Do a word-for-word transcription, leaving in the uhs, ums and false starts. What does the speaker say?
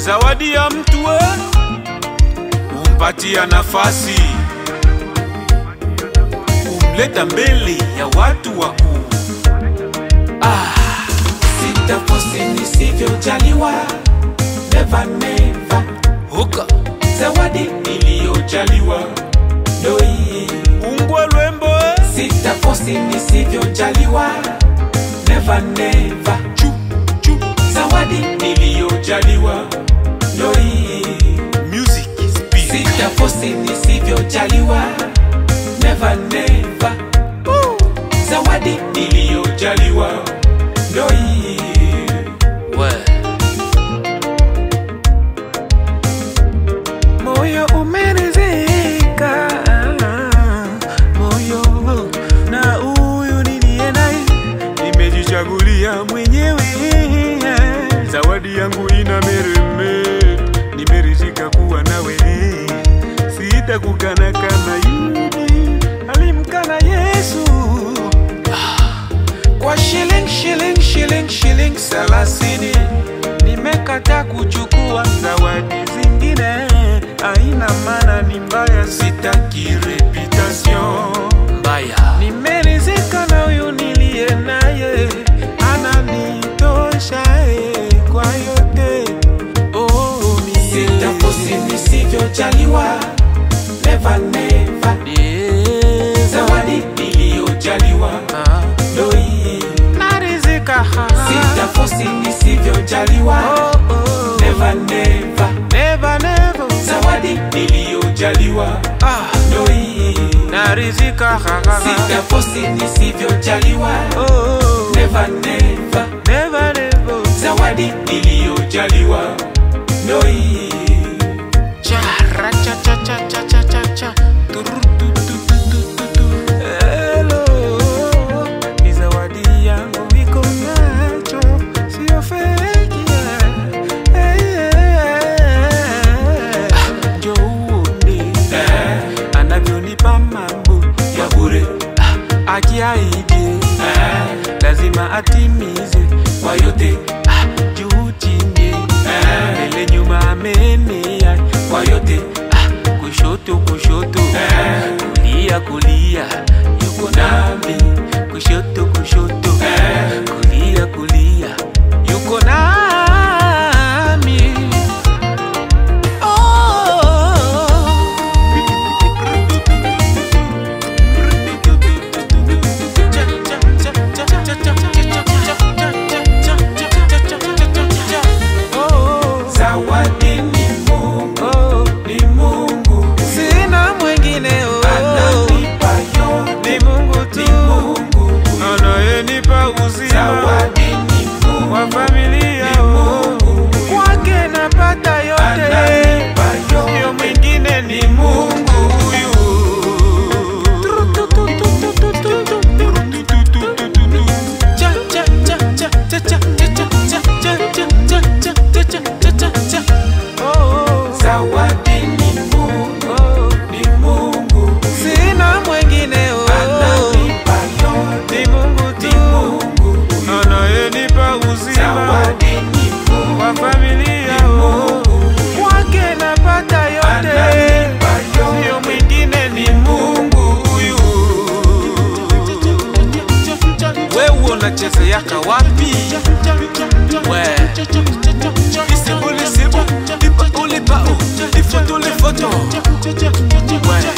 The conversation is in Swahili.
zawadi ya mtu we umpatia nafasi, umleta mbele ya watu wakuu. Ah, sitafosi nisivyojaliwa, never never. Huka zawadi iliyojaliwa ndo hii. ungwe lwembo sitafosi nisivyojaliwa, never never. chu chu zawadi iliyojaliwa ndo hii. music speak. Sitafosi nisivyojaliwa, never never. zawadi iliyojaliwa ndo hii. We moyo umerizika, moyo na huyu niliye naye nimejichagulia mwenyewe, zawadi yangu ina mereme, nimerizika kuwa nawe, sitakukana kama Yudi alimkana Yesu. kwa shilling shilling shilling shilling salasini nimekata kuchukua zawadi zingine, aina maana ni mbaya, sitaki reputation mbaya. Nimerizika na huyu niliye naye, ananitosha kwa yote. Oh, sitafosi nisivyojaliwa, never never. Yeah. zawadi iliyojaliwa ndo hii. Narizika, sitafosi nisivyojaliwa, oh, oh. never never. Never never. zawadi iliyojaliwa ndo hii. Narizika, sitafosi nisivyojaliwa, oh, oh. never never. Never never. zawadi iliyojaliwa ndo hii. cha ra cha cha cha cha cha cha cha turu tu tu tu tu tu tu. Hello, ni zawadi yangu iko nacho, sio fake yeah. Hey, yeah. ah, njoo uone eh. anavyonipa mambo ya bure, ah, akiahidi eh. lazima atimize kwa yote, ah, juu chini eh. mbele nyuma amenea kwa yote, ah, kushoto kushoto eh. kulia kulia yuko nami, kushoto kushoto eh. kulia kulia yuko nami. Zawadi ni Mungu, ni Mungu, sina mwingine. Ananipa yote, ni Mungu tu, ni Mungu Anayenipa uzima, zawadi ni Mungu, wa familia, ni Mungu, kwake napata yote. ananipa yote, Sio mwingine, ni Mungu huyu. cha cha cha cha cha cha cha cha cha cha cha cha. Oh, zawadi ni Mungu, ni Mungu, Sina mwingine, ananipa yote, ni Mungu tu, ni Mungu, anayenipa uzima, zawadi ni Mungu, wa familia, kwake napata yote. ananipa yote, Sio mwingine, ni Mungu huyu. Wewe unachezeaka wapi? We Isibu lisibu, ipa ulipa u, ifoto lifoto. We